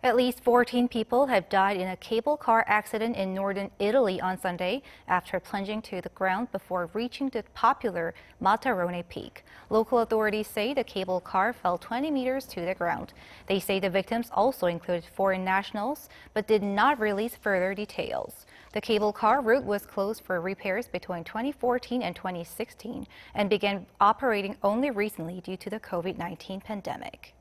At least 14 people have died in a cable car accident in northern Italy on Sunday after plunging to the ground before reaching the popular Mattarone peak. Local authorities say the cable car fell 20 meters to the ground. They say the victims also included foreign nationals, but did not release further details. The cable car route was closed for repairs between 2014 and 2016 and began operating only recently due to the COVID-19 pandemic.